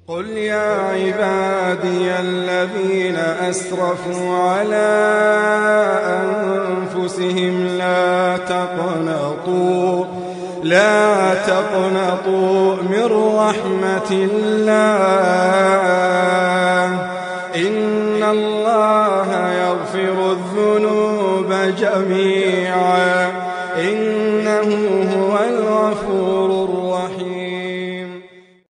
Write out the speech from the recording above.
قل يا عبادي الذين أسرفوا على أنفسهم لا تقنطوا من رحمة الله إن الله يغفر الذنوب جميعا